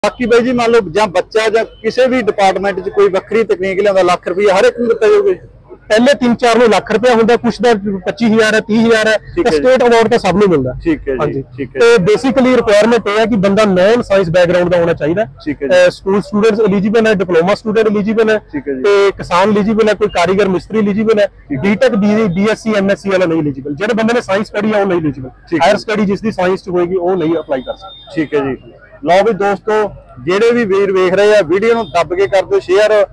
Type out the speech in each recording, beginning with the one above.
बाकी बाई जी मान लो ਜਾਂ ਬੱਚਾ ਜਾਂ ਕਿਸੇ ਵੀ ਡਿਪਾਰਟਮੈਂਟ 'ਚ ਕੋਈ ਵੱਖਰੀ ਤਕਨੀਕ ਲਿਆਉਂਦਾ ਲੱਖ ਰੁਪਏ ਹਰ ਇੱਕ ਨੂੰ ਦਿੱਤਾ ਜਾਊਗਾ। पहले 3-4 ਨੂੰ ਲੱਖ ਰੁਪਏ ਹੁੰਦਾ, ਕੁਛ ਦਾ 25,000 है 30,000 है। स्टेट अवार्ड तो सब ਨੂੰ ਮਿਲਦਾ। ठीक है जी, ठीक है। ਤੇ ਬੇਸਿਕਲੀ ਰਿਕੁਆਇਰਮੈਂਟ ਇਹ ਹੈ ਕਿ ਬੰਦਾ ਨੌਨ ਸਾਇੰਸ ਬੈਕਗ੍ਰਾਉਂਡ ਦਾ ਹੋਣਾ ਚਾਹੀਦਾ। ਸਕੂਲ ਸਟੂਡੈਂਟਸ ਐਲੀਜੀਬਲ ਹੈ, ਡਿਪਲੋਮਾ ਸਟੂਡੈਂਟ ਐਲੀਜੀਬਲ ਹੈ ਤੇ ਕਿਸਾਨ ਐਲੀਜੀਬਲ ਹੈ, ਕੋਈ ਕਾਰੀਗਰ ਮਿਸਤਰੀ ਐਲੀਜੀਬਲ ਹੈ। ਬੀਟੈਕ बीएससी एमएससी वाला नहीं एलिजिबल। ਜਿਹੜੇ ਬੰਦੇ ਨੇ ਸਾਇੰਸ ਪੜ੍ਹੀ ਆ ਉਹ ਨਹੀਂ ਐਲੀਜੀਬਲ। ਹਾਇਰ ਸਟੱਡੀ ਜਿਸ ਦੀ ਸਾਇੰਸ 'ਚ ਹੋਏਗੀ ਉਹ ਨਹੀਂ ਅਪਲਾਈ ਕਰ ਸਕਦਾ। ठीक है जी। ਲਓ ਵੀ ਦੋਸਤੋ, ਜਿਹੜੇ ਵੀ ਵੀਰ ਵੇਖ ਰਹੇ ਆ ਵੀਡੀਓ ਨੂੰ ਦੱਬ ਕੇ ਕਰ ਦਿਓ ਸ਼ੇਅਰ।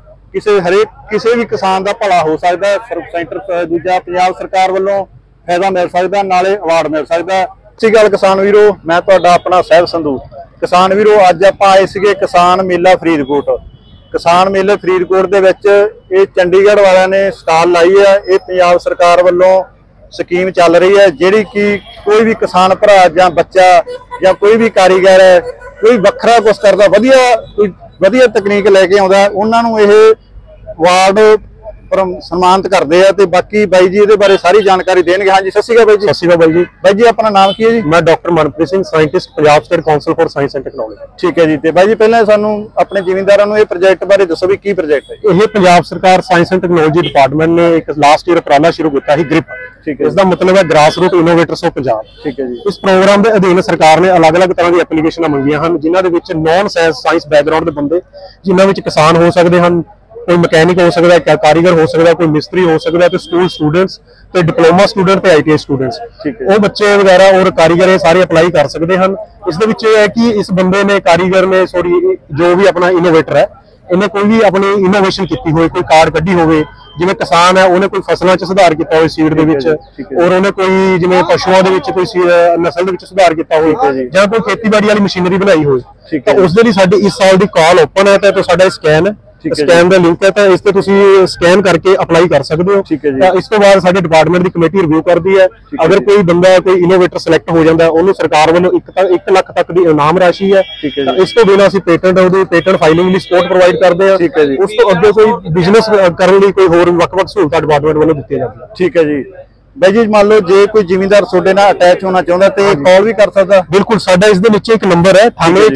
ਕਿਸੇ ਵੀ ਕਿਸਾਨ ਦਾ ਭਲਾ ਹੋ ਸਕਦਾ। ਸੈਂਟਰ ਦੂਜਾ ਪੰਜਾਬ ਸਰਕਾਰ ਵੱਲੋਂ ਫਾਇਦਾ ਮਿਲ ਸਕਦਾ, ਨਾਲੇ ਅਵਾਰਡ ਮਿਲ ਸਕਦਾ। ਸਤਿ ਸ਼੍ਰੀ ਅਕਾਲ ਕਿਸਾਨ ਵੀਰੋ, ਮੈਂ ਤੁਹਾਡਾ ਆਪਣਾ ਸਾਹਿਬ ਸੰਧੂ। ਕਿਸਾਨ ਵੀਰੋ, ਅੱਜ ਆਪਾਂ ਆਏ ਸੀਗੇ ਕਿਸਾਨ ਮੇਲਾ ਫਰੀਦਕੋਟ। ਕਿਸਾਨ ਮੇਲੇ ਫਰੀਦਕੋਟ ਦੇ ਵਿੱਚ ਇਹ ਚੰਡੀਗੜ੍ਹ ਵਾਲਿਆਂ ਨੇ ਸਟਾਲ ਲਾਈ ਹੈ। ਇਹ ਪੰਜਾਬ ਸਰਕਾਰ ਵੱਲੋਂ ਸਕੀਮ ਚੱਲ ਰਹੀ ਹੈ, ਜਿਹੜੀ ਕਿ ਕੋਈ ਵੀ ਕਿਸਾਨ ਭਰਾ ਜਾਂ ਬੱਚਾ ਜਾਂ ਕੋਈ ਵੀ ਕਾਰੀਗਰ ਹੈ, ਕੋਈ ਵੱਖਰਾ ਕੁਛ ਕਰਦਾ, ਕੋਈ ਵਧੀਆ ਤਕਨੀਕ ਲੈ ਕੇ ਆਉਂਦਾ, ਉਹਨਾਂ ਨੂੰ ਇਹ ਅਵਾਰਡ ਸਨਮਾਨਿਤ ਕਰਦੇ ਆ। ਤੇ ਬਾਕੀ ਬਾਈ ਜੀ ਇਹਦੇ ਬਾਰੇ ਸਾਰੀ ਜਾਣਕਾਰੀ ਦੇਣਗੇ। ਹਾਂਜੀ, ਸਤਿ ਸ਼੍ਰੀ ਅਕਾਲ ਬਾਈ ਜੀ। ਸਤਿ ਸ਼੍ਰੀ ਅਕਾਲ ਬਾਈ ਜੀ। ਬਾਈ ਜੀ ਆਪਣਾ ਨਾਮ ਕੀ ਹੈ ਜੀ? ਮੈਂ doctor Manpreet Singh, scientist, Punjab state council for science and technology. ਠੀਕ ਹੈ ਜੀ। ਤੇ ਬਾਈ ਜੀ ਪਹਿਲਾਂ ਸਾਨੂੰ ਆਪਣੇ ਜ਼ਿਮੀਂਦਾਰਾਂ ਨੂੰ ਇਹ ਪ੍ਰੋਜੈਕਟ ਬਾਰੇ ਦੱਸੋ ਵੀ ਕੀ ਪ੍ਰੋਜੈਕਟ ਹੈ ਇਹ? ਪੰਜਾਬ ਸਰਕਾਰ ਸਾਇੰਸ ਐਂਡ ਟੈਕਨੋਲੋਜੀ ਡਿਪਾਰਟਮੈਂਟ ਨੇ ਇੱਕ ਲਾਸਟ ਈਅਰ ਉਪਰਾਲਾ ਸ਼ੁਰੂ ਕੀਤਾ ਸੀ, ਗ੍ਰਿਪ। ਠੀਕ ਹੈ। ਇਸ ਦਾ ਮਤਲਬ ਹੈ grass root innovators of Punjab. ਠੀਕ ਹੈ ਜੀ। ਇਸ ਪ੍ਰੋਗਰਾਮ ਦੇ ਅਧੀਨ ਸਰਕਾਰ ਨੇ ਅਲੱਗ-ਅਲੱਗ ਤਰ੍ਹਾਂ ਦੀ ਐਪਲੀਕੇਸ਼ਨਾਂ ਮੰਗੀਆਂ ਹਨ, ਜਿਨ੍ਹਾਂ ਦੇ ਵਿੱਚ ਨੌਨ ਸਾਇੰਸ ਬੈਕਗ੍ਰਾਉਂਡ ਦੇ ਬੰਦੇ, ਜਿਨ੍ਹਾਂ ਵਿੱਚ ਕਿਸਾਨ ਹੋ ਸਕਦੇ ਹਨ, ਕੋਈ ਮਕੈਨਿਕ ਹੋ ਸਕਦਾ ਹੈ, ਕਾਰੀਗਰ ਹੋ ਸਕਦਾ ਹੈ, ਕੋਈ ਮਿਸਤਰੀ ਹੋ ਸਕਦਾ ਹੈ, ਤੇ ਸਕੂਲ ਸਟੂਡੈਂਟਸ ਤੇ ਡਿਪਲੋਮਾ ਸਟੂਡੈਂਟ ਤੇ ਆਈਟੀਆਈ ਸਟੂਡੈਂਟਸ, ਉਹ ਬੱਚੇ ਵਗੈਰਾ ਔਰ ਕਾਰੀਗਰ ਇਹ ਸਾਰੇ ਅਪਲਾਈ ਕਰ ਸਕਦੇ ਹਨ। ਇਸ ਦੇ ਵਿੱਚ ਇਹ ਹੈ ਕਿ ਇਸ ਬੰਦੇ ਨੇ, ਕਾਰੀਗਰ ਨੇ, ਜੋ ਵੀ ਆਪਣਾ ਇਨੋਵੇਟਰ ਹੈ, ਇਹਨੇ ਕੋਈ ਵੀ ਆਪਣੀ ਇਨੋਵੇਸ਼ਨ ਕੀਤੀ ਹੋਵੇ, ਕੋਈ ਕਾਰ ਕੱਢੀ ਹੋਵੇ। ਜਿਵੇਂ ਕਿਸਾਨ ਹੈ, ਉਹਨੇ ਕੋਈ ਫਸਲਾਂ 'ਚ ਸੁਧਾਰ ਕੀਤਾ ਹੋਵੇ ਸੀਡ ਦੇ ਵਿੱਚ, ਔਰ ਉਹਨੇ ਕੋਈ ਜਿਵੇਂ ਪਸ਼ੂਆਂ ਦੇ ਵਿੱਚ ਕੋਈ ਨਸਲ ਦੇ ਵਿੱਚ ਸੁਧਾਰ ਕੀਤਾ ਹੋਵੇ, ਜਾਂ ਕੋਈ ਖੇਤੀਬਾੜੀ ਵਾਲੀ ਮਸ਼ੀਨਰੀ ਬਣਾਈ ਹੋਵੇ, ਤਾਂ ਉਸ ਦੇ ਲਈ ਸਾਡੀ ਇਸ ਸਾਲ ਦੀ ਕਾਲ ਓਪਨ ਹੈ। ਤੇ ਸਾਡਾ ਸਕੈਨ ਹੈ, ਸਕੈਨ ਦਾ ਲਿੰਕ ਹੈ, ਤਾਂ ਇਸ ਤੇ ਤੁਸੀਂ ਸਕੈਨ ਕਰਕੇ ਅਪਲਾਈ ਕਰ ਸਕਦੇ ਹੋ। ਤਾਂ ਇਸ ਤੋਂ ਬਾਅਦ ਸਾਡੇ ਡਿਪਾਰਟਮੈਂਟ ਦੀ ਕਮੇਟੀ ਰਿਵਿਊ ਕਰਦੀ ਹੈ। ਅਗਰ ਕੋਈ ਬੰਦਾ, ਕੋਈ ਇਨੋਵੇਟਰ ਸਿਲੈਕਟ ਹੋ ਜਾਂਦਾ, ਉਹਨੂੰ ਸਰਕਾਰ ਵੱਲੋਂ 1 ਲੱਖ ਤੱਕ ਦੀ ਇਨਾਮ ਰਾਸ਼ੀ ਹੈ। ਤਾਂ ਇਸ ਤੋਂ ਬਿਨਾਂ ਅਸੀਂ ਪੇਟੈਂਟ ਫਾਈਲਿੰਗ ਲਈ ਸਪੋਰਟ ਪ੍ਰੋਵਾਈਡ ਕਰਦੇ ਹਾਂ। ਉਸ ਤੋਂ ਅੱਗੇ ਕੋਈ ਬਿਜ਼ਨਸ ਕਰਨ ਲਈ ਕੋਈ ਹੋਰ ਵੱਖ-ਵੱਖ ਸਹੂਲਤਾਂ ਡਿਪਾਰਟਮੈਂਟ ਵੱਲੋਂ ਦਿੱਤੀਆਂ ਜਾਂਦੀਆਂ। ਠੀਕ ਹੈ ਜੀ। ਬਾਈ ਜੀ ਮੰਨ ਲਓ ਜੇ ਕੋਈ ਜ਼ਿਮੀਂਦਾਰ ਤੁਹਾਡੇ ਨਾਲ ਅਟੈਚ ਹੋਣਾ ਚਾਹੁੰਦਾ ਤੇ ਕਾਲ ਵੀ ਕਰ ਸਕਦਾ? ਬਿਲਕੁਲ, ਸਾਡਾ ਇਸ ਦੇ ਨੀਚੇ ਇੱਕ ਨੰਬਰ ਹੈ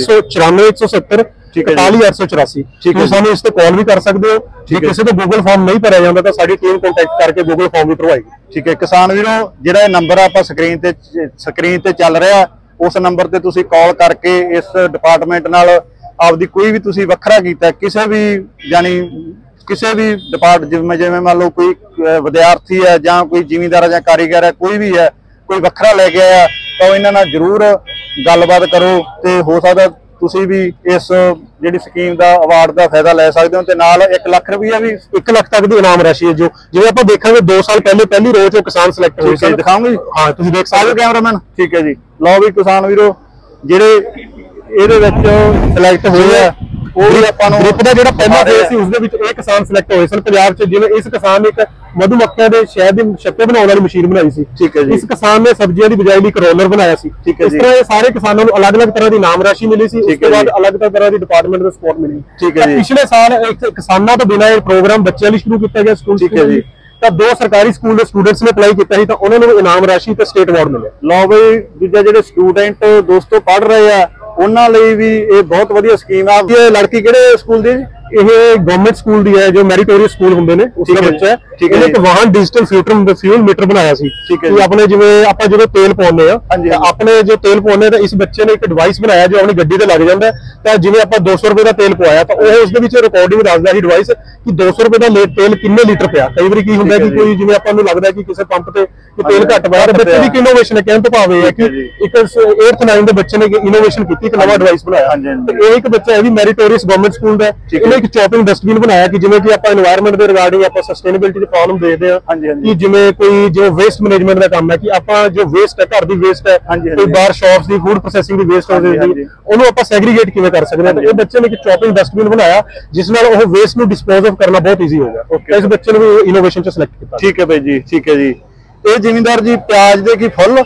98144170 41884। ਤੁਸੀਂ ਸਾਨੂੰ ਇਸ ਤੇ ਕਾਲ ਵੀ ਕਰ ਸਕਦੇ ਹੋ। ਜੇ ਕਿਸੇ ਤੋਂ ਗੂਗਲ ਫਾਰਮ ਨਹੀਂ ਭਰਿਆ ਜਾਂਦਾ ਤਾਂ ਸਾਡੀ ਟੀਮ ਕੰਟੈਕਟ ਕਰਕੇ ਗੂਗਲ ਫਾਰਮ ਵੀ ਭਰਵਾਏਗੀ। ਠੀਕ ਹੈ ਕਿਸਾਨ ਵੀਰੋ, ਜਿਹੜਾ ਇਹ ਨੰਬਰ ਆਪਾਂ ਸਕਰੀਨ ਤੇ ਚੱਲ ਰਿਹਾ, ਉਸ ਨੰਬਰ ਤੇ ਤੁਸੀਂ ਕਾਲ ਕਰਕੇ ਇਸ ਡਿਪਾਰਟਮੈਂਟ ਨਾਲ ਆਪਦੀ ਕੋਈ ਵੀ ਤੁਸੀਂ ਵੱਖਰਾ ਕੀਤਾ, ਕਿਸੇ ਵੀ ਡਿਪਾਰਟਮੈਂਟ, ਜਿਵੇਂ ਮੰਨ ਲਓ ਕੋਈ ਵਿਦਿਆਰਥੀ ਹੈ ਜਾਂ ਕੋਈ ਜ਼ਿਮੀਂਦਾਰ ਜਾਂ ਕਾਰੀਗਰ ਹੈ, ਕੋਈ ਵੀ ਹੈ, ਕੋਈ ਵੱਖਰਾ ਲੈ ਕੇ ਆਇਆ, ਤਾਂ ਇਹਨਾਂ ਨਾਲ ਜ਼ਰੂਰ ਗੱਲਬਾਤ ਕਰੋ। ਤੇ ਹੋ ਸਕਦਾ ਤੁਸੀਂ ਵੀ ਇਸ ਜਿਹੜੀ ਸਕੀਮ ਦਾ ਅਵਾਰਡ ਦਾ ਫਾਇਦਾ ਲੈ ਸਕਦੇ ਹੋ। ਤੇ ਨਾਲ 1 ਲੱਖ ਰੁਪਈਆ ਵੀ, 1 ਲੱਖ ਤੱਕ ਦੀ ਇਨਾਮ ਰਾਸ਼ੀ ਹੈ। ਜੋ ਜਿਵੇਂ ਆਪਾਂ ਦੇਖਾਂਗੇ 2 ਸਾਲ ਪਹਿਲੇ ਪਹਿਲੀ ਰੋਜ਼ ਉਹ ਕਿਸਾਨ ਸਿਲੈਕਟ ਹੋਏ ਸੀ, ਦਿਖਾਉਂਗੇ। ਹਾਂ, ਤੁਸੀਂ ਦੇਖ ਸਕਦੇ ਹੋ ਕੈਮਰਾਮੈਨ। ਠੀਕ ਹੈ ਜੀ। ਲਓ ਵੀ ਕਿਸਾਨ ਵੀਰੋ, ਜਿਹੜੇ ਇਹਦੇ ਵਿੱਚ ਸਿਲੈਕਟ ਹੋਏ ਆ, ਉਹ ਵੀ ਆਪਾਂ ਨੂੰ ਗ੍ਰਿਪ ਦਾ ਜਿਹੜਾ ਪਹਿਲਾ ਫੇਜ਼ ਸੀ, ਉਸ ਦੇ ਵਿੱਚ ਇਹ ਕਿਸਾਨ ਸਿਲੈਕਟ ਹੋਏ ਸਨ ਪੰਜਾਬ 'ਚ। ਜਿਵੇਂ ਇਸ ਕਿਸਾਨ ਨੇ ਇੱਕ ਮਧੂਮੱਖੀਆਂ ਦੇ ਸ਼ਹਿਦ ਦੀ ਛੱਪੇ ਬਣਾਉਣ ਵਾਲੀ ਮਸ਼ੀਨ ਬਣਾਈ ਸੀ। ਠੀਕ ਹੈ ਜੀ। ਇਸ ਕਿਸਾਨ ਨੇ ਸਬਜ਼ੀਆਂ ਦੀ ਬਿਜਾਈ ਲਈ ਇੱਕ ਰੋਲਰ ਬਣਾਇਆ ਸੀ। ਠੀਕ ਹੈ ਜੀ। ਇਸ ਤਰ੍ਹਾਂ ਇਹ ਸਾਰੇ ਕਿਸਾਨਾਂ ਨੂੰ ਅਲੱਗ-ਅਲੱਗ ਤਰ੍ਹਾਂ ਦੀ ਇਨਾਮ ਰਾਸ਼ੀ ਮਿਲੀ ਸੀ। ਉਸ ਤੋਂ ਬਾਅਦ ਅਲੱਗ-ਅਲੱਗ ਤਰ੍ਹਾਂ ਦੀ ਡਿਪਾਰਟਮੈਂਟ ਤੋਂ ਸਪੋਰਟ ਮਿਲੀ। ਠੀਕ ਹੈ ਜੀ। ਪਿਛਲੇ ਸਾਲ ਕਿਸਾਨਾਂ ਤੋਂ ਬਿਨਾਂ ਇਹ ਪ੍ਰੋਗਰਾਮ ਬੱਚਿਆਂ ਲਈ ਸ਼ੁਰੂ ਕੀਤਾ ਗਿਆ ਸਕੂਲ। ਠੀਕ ਹੈ ਜੀ। ਤਾਂ 2 ਸਰਕਾਰੀ ਸਕੂਲ ਦੇ ਸਟੂਡੈਂਟਸ ਨੇ ਅਪਲਾਈ ਕੀਤਾ ਸੀ, ਤਾਂ ਉਹਨਾਂ ਨੂੰ ਇਨਾਮ ਰਾਸ਼ੀ ਤੇ ਸਟੇਟ ਅਵਾਰਡ ਮਿਲਿਆ। ਲਓ ਬਈ, ਦੂਜਾ ਜਿਹੜੇ ਸਟੂਡੈਂਟ ਦੋਸਤੋ ਪੜ੍ਹ ਰਹੇ ਆ, ਉਹਨਾਂ ਲਈ ਵੀ ਇਹ ਬਹੁਤ ਵਧੀਆ ਸਕੀਮ ਆ। ਇਹ ਲੜਕੀ ਕਿਹੜੇ ਸਕੂਲ ਦੀ? ਇਹ ਗਵਰਨਮੈਂਟ ਸਕੂਲ ਦੀ ਹੈ, ਜੋ ਮੈਰੀਟੋਰੀਅਸ ਸਕੂਲ ਹੁੰਦੇ ਨੇ, ਉਸ ਦਾ ਬੱਚਾ ਹੈ। ਇਹਨੇ ਇੱਕ ਵਾਹਨ ਡਿਜੀਟਲ ਫਿਊਲ ਮੀਟਰ ਬਣਾਇਆ ਸੀ। ਆਪਣੇ ਜਿਵੇਂ ਆਪਾਂ ਜਦੋਂ ਤੇਲ ਪਾਉਂਦੇ ਆ, ਆਪਣੇ ਜੋ ਤੇਲ ਪਾਉਂਦੇ ਤਾਂ ਇਸ ਬੱਚੇ ਨੇ ਇੱਕ ਡਿਵਾਈਸ ਬਣਾਇਆ ਜੋ ਆਪਣੀ ਗੱਡੀ ਤੇ ਲੱਗ ਜਾਂਦਾ। ਤਾਂ ਜਿਵੇਂ ਆਪਾਂ 200 ਰੁਪਏ ਦਾ ਤੇਲ ਪਵਾਇਆ, ਤਾਂ ਉਹ ਉਸ ਦੇ ਵਿੱਚ ਰਿਕਾਰਡਿੰਗ ਦੱਸਦਾ ਸੀ ਡਿਵਾਈਸ ਕਿ 200 ਰੁਪਏ ਦਾ ਤੇਲ ਕਿੰਨੇ ਲੀਟਰ ਪਿਆ। ਕਈ ਵਾਰੀ ਕੀ ਹੁੰਦਾ ਕਿ ਕੋਈ, ਜਿਵੇਂ ਆਪਾਂ ਨੂੰ ਲੱਗਦਾ ਕਿ ਕਿਸੇ ਪੰਪ ਤੇ ਤੇਲ ਘੱਟ ਪਿਆ, ਬੱਚੇ ਦੀ ਇਨੋਵੇਸ਼ਨ ਹੈ। ਕਹਿਣ ਤੋਂ ਭਾਵ ਇਹ ਹੈ ਕਿ ਇੱਕ 8th 9th ਦੇ ਬੱਚੇ ਨੇ ਇਨੋਵੇਸ਼ਨ ਕੀਤੀ, ਇੱਕ ਨਵਾਂ ਡਿਵਾਈਸ ਬਣਾਇਆ। ਤੇ ਇਹ ਇੱਕ ਬੱਚਾ ਇਹ ਵੀ ਮੈਰੀਟੋਰੀਅਸ ਗਵਰਨਮੈਂਟ ਸਕੂਲ ਦਾ, ਇਹਨੇ ਇੱਕ ਚੌਪਿੰਗ ਡਸਟਬਿਨ ਬਣਾਇਆ ਕਿ ਜਿਵੇਂ ਕਿ ਆਪਾਂ এনवायरमेंट ਦੇ ਰਿਗਾਰਡਿੰਗ ਆਪਾਂ ਸਸਟੇਨੇਬਿਲਿਟੀ ਦੀ ਪ੍ਰੋਬਲਮ ਦੇਖਦੇ ਆ ਕਿ ਜਿਵੇਂ ਕੋਈ ਜੋ ਵੇਸਟ ਮੈਨੇਜਮੈਂਟ ਦਾ ਕੰਮ ਹੈ, ਕਿ ਆਪਾਂ ਜੋ ਵੇਸਟ ਹੈ, ਘਰ ਦੀ ਵੇਸਟ ਹੈ, ਕੋਈ ਬਾਹਰ ਸ਼ਾਪਸ ਦੀ ਫੂਡ ਪ੍ਰੋਸੈਸਿੰਗ ਦੀ ਵੇਸਟ ਹੋ ਜਾਂਦੀ, ਉਹਨੂੰ ਆਪਾਂ ਸੈਗਰੀਗੇਟ ਕਿਵੇਂ ਕਰ ਸਕਦੇ ਹਾਂ। ਤਾਂ ਇਹ ਬੱਚੇ ਨੇ ਇੱਕ ਚੌਪਿੰਗ ਡਸਟਬਿਨ ਬਣਾਇਆ, ਜਿਸ ਨਾਲ ਉਹ ਵੇਸਟ ਨੂੰ ਡਿਸਪੋਜ਼ ਆਫ ਕਰਨਾ ਬਹੁਤ ਈਜ਼ੀ ਹੋ ਗਿਆ। ਇਸ ਬੱਚੇ ਨੂੰ ਵੀ ਇਨੋਵੇਸ਼ਨ ਚ ਸਿਲੈਕਟ ਕੀਤਾ। ਠੀਕ ਹੈ ਬਾਈ ਜੀ। ਠੀਕ ਹੈ ਜੀ। ਇਹ ਜ਼ਿਮੀਂਦਾਰ ਜੀ ਪਿਆਜ਼ ਦੇ ਕੀ ਫੁੱਲ,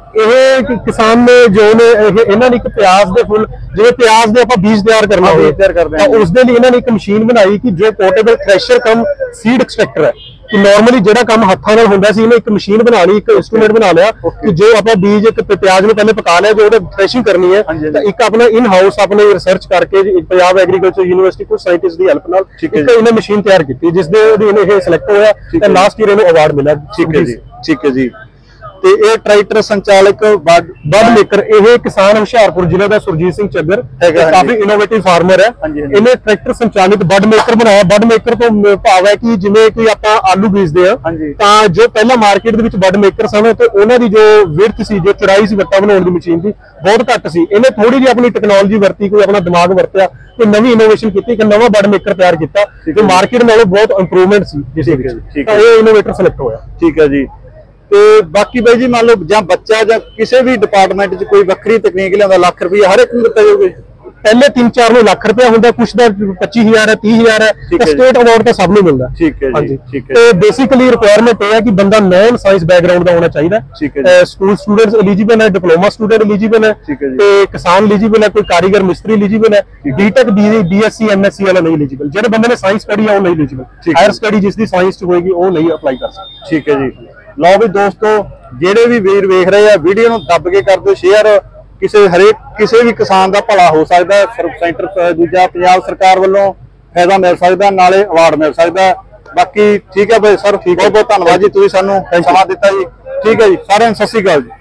ਇਹ ਕਿਸਾਨ ਨੇ ਜੋ ਨੇ ਇਹਨਾਂ ਨੇ ਇੱਕ ਪਿਆਜ਼ ਦੇ ਫੁੱਲ, ਜਿਵੇਂ ਪਿਆਜ਼ ਦੇ ਆਪਾਂ ਬੀਜ ਤਿਆਰ ਕਰਨਾ ਹੋਵੇ, ਤਾਂ ਉਸ ਦੇ ਲਈ ਇਹਨਾਂ ਨੇ ਇੱਕ ਮਸ਼ੀਨ ਬਣਾਈ ਕਿ ਜੋ portable thresher cum seed extractor ਹੈ। ਕਿ ਨਾਰਮਲੀ ਜਿਹੜਾ ਕੰਮ ਹੱਥਾਂ ਨਾਲ ਹੁੰਦਾ ਸੀ ਇਹਨੇ ਇੱਕ ਮਸ਼ੀਨ ਬਣਾ ਲਈ, ਇੱਕ ਇੰਸਟਰੂਮੈਂਟ ਬਣਾ ਲਿਆ ਕਿ ਜੋ ਆਪਾਂ ਬੀਜ ਇੱਕ ਪਿਆਜ਼ ਨੂੰ ਪਹਿਲੇ ਪਕਾ ਲਿਆ, ਜੋ ਉਹਦੇ ਥ੍ਰੈਸ਼ਿੰਗ ਕਰਨੀ ਹੈ ਤਾਂ ਇੱਕ ਆਪਣਾ ਇਨ ਹਾਊਸ ਆਪਣੇ ਰਿਸਰਚ ਕਰਕੇ ਪੰਜਾਬ ਐਗਰੀਕਲਚਰ ਯੂਨੀਵਰਸਿਟੀ ਕੁਝ ਸਾਇੰਟਿਸਟ ਦੀ ਹੈਲਪ ਨਾਲ ਇੱਕ ਇਹਨੇ ਮਸ਼ੀਨ ਤਿਆਰ ਕੀਤੀ ਜਿਸ ਦੇ ਅਧੀਨ ਇਹ ਸਿਲੈਕਟ ਹੋਇਆ ਤੇ ਲਾਸਟ ਈਅਰ ਇਹਨੂੰ ਅਵਾਰਡ ਮਿਲਿਆ। ਠੀਕ ਹੈ ਜੀ, ਠੀਕ ਹੈ ਜੀ। ਤੇ ਇਹ ਟਰੈਕਟਰ ਸੰਚਾਲਕ ਬਡ ਮੇਕਰ, ਇਹ ਕਿਸਾਨ ਹੁਸ਼ਿਆਰਪੁਰ ਜ਼ਿਲ੍ਹੇ ਦਾ ਸੁਰਜੀਤ ਸਿੰਘ ਚੱਗਰ ਕਾਫੀ ਇਨੋਵੇਟਿਵ ਫਾਰਮਰ ਹੈ। ਇਹਨੇ ਟਰੈਕਟਰ ਸੰਚਾਲਿਤ ਬਡ ਮੇਕਰ ਬਣਾਇਆ। ਬਡ ਮੇਕਰ ਤੋਂ ਭਾਵ ਹੈ ਕਿ ਜਿਵੇਂ ਕੋਈ ਆਪਾਂ ਆਲੂ ਬੀਜਦੇ ਆ ਤਾਂ ਜੋ ਪਹਿਲਾਂ ਮਾਰਕੀਟ ਦੇ ਵਿੱਚ ਬਡ ਮੇਕਰ ਸਨ ਤੇ ਉਹਨਾਂ ਦੀ ਜੋ ਵਿਡਥ ਸੀ, ਜੋ ਚੌੜਾਈ ਸੀ ਵੱਟਾ ਬਣਾਉਣ ਦੀ ਮਸ਼ੀਨ ਦੀ ਬਹੁਤ ਘੱਟ ਸੀ। ਇਹਨੇ ਥੋੜੀ ਜਿਹੀ ਆਪਣੀ ਟੈਕਨੋਲੋਜੀ ਵਰਤੀ, ਕੋਈ ਆਪਣਾ ਦਿਮਾਗ ਵਰਤਿਆ ਤੇ ਨਵੀਂ ਇਨੋਵੇਸ਼ਨ ਕੀਤੀ, ਇੱਕ ਨਵਾਂ ਬਡ ਮੇਕਰ ਤਿਆਰ ਕੀਤਾ ਜੋ ਮਾਰਕੀਟ ਨਾਲੋਂ ਬਹੁਤ ਇੰਪਰੂਵਮੈਂਟ ਸੀ ਜਿਸ ਵਿੱਚ ਤਾਂ ਇਹ ਇਨੋਵੇਟਰ ਸਿਲੈਕਟ ਹੋਇਆ। ਠੀਕ ਹੈ ਜੀ। ਤੇ ਬਾਕੀ ਬਾਈ ਜੀ ਮੰਨ ਲਓ ਜਾਂ ਬੱਚਾ ਜਾਂ ਕਿਸੇ ਵੀ ਡਿਪਾਰਟਮੈਂਟ 'ਚ ਕੋਈ ਵੱਖਰੀ ਤਕਨੀਕ ਲਿਆਉਂਦਾ, ਲੱਖ ਰੁਪਈਆ ਹਰ ਇੱਕ ਨੂੰ ਦਿੱਤਾ ਜਾਊਗਾ। ਪਹਿਲੇ 3-4 ਨੂੰ ਲੱਖ ਰੁਪਇਆ ਹੁੰਦਾ, ਕੁਛ ਦਾ 25,000 ਹੈ, 30,000 ਹੈ, ਸਟੇਟ ਅਵਾਰਡ ਤਾਂ ਸਭ ਨੂੰ ਮਿਲਦਾ। ਠੀਕ ਹੈ ਜੀ, ਠੀਕ ਹੈ। ਤੇ ਬੇਸਿਕਲੀ ਰਿਕੁਆਇਰਮੈਂਟ ਇਹ ਹੈ ਕਿ ਬੰਦਾ ਨੌਨ ਸਾਇੰਸ ਬੈਕਗ੍ਰਾਉਂਡ ਦਾ ਹੋਣਾ ਚਾਹੀਦਾ। ਸਕੂਲ ਸਟੂਡੈਂਟਸ ਐਲੀਜੀਬਲ ਹੈ, ਡਿਪਲੋਮਾ ਸਟੂਡੈਂਟ ਐਲੀਜੀਬਲ ਹੈ ਤੇ ਕਿਸਾਨ ਐਲੀਜੀਬਲ ਹੈ, ਕੋਈ ਕਾਰੀਗਰ ਮਿਸਤਰੀ ਐਲੀਜੀਬਲ ਹੈ, ਬੀਟੈਕ BSc MSc ਵਾਲਾ ਨਹੀਂ ਐਲੀਜੀਬਲ। ਜਿਹੜੇ ਬੰਦੇ ਨੇ ਸਾਇੰਸ ਸਟੱਡੀ ਆ ਉਹ ਨਹੀਂ ਐਲੀਜੀਬਲ। ਹਾਇਰ ਸਟੱਡੀ ਜਿਸ ਦੀ ਸਾਇੰਸ 'ਚ ਹੋਏਗੀ ਉਹ ਨਹੀਂ ਅਪਲਾਈ ਕਰ ਸਕਦਾ। ਠੀਕ ਹੈ ਜੀ। ਲਓ ਵੀ ਦੋਸਤੋ, ਜਿਹੜੇ ਵੀ ਵੀਰ ਵੇਖ ਰਹੇ ਆ ਵੀਡੀਓ ਨੂੰ ਦੱਬ ਕੇ ਕਰ ਦਿਓ ਸ਼ੇਅਰ। ਕਿਸੇ ਵੀ ਕਿਸਾਨ ਦਾ ਭਲਾ ਹੋ ਸਕਦਾ, ਸਰਵ ਸੈਂਟਰ ਦੂਜਾ ਪੰਜਾਬ ਸਰਕਾਰ ਵੱਲੋਂ ਫਾਇਦਾ ਮਿਲ ਸਕਦਾ, ਨਾਲੇ ਅਵਾਰਡ ਮਿਲ ਸਕਦਾ। ਬਾਕੀ ਠੀਕ ਹੈ ਬਾਈ ਸਰ, ਬਹੁਤ ਬਹੁਤ ਧੰਨਵਾਦ ਜੀ, ਤੁਸੀਂ ਸਾਨੂੰ ਸਮਾਂ ਦਿੱਤਾ ਜੀ। ਠੀਕ ਹੈ ਜੀ, ਸਾਰਿਆਂ ਨੂੰ ਸਤਿ ਸ਼੍ਰੀ ਅਕਾਲ ਜੀ।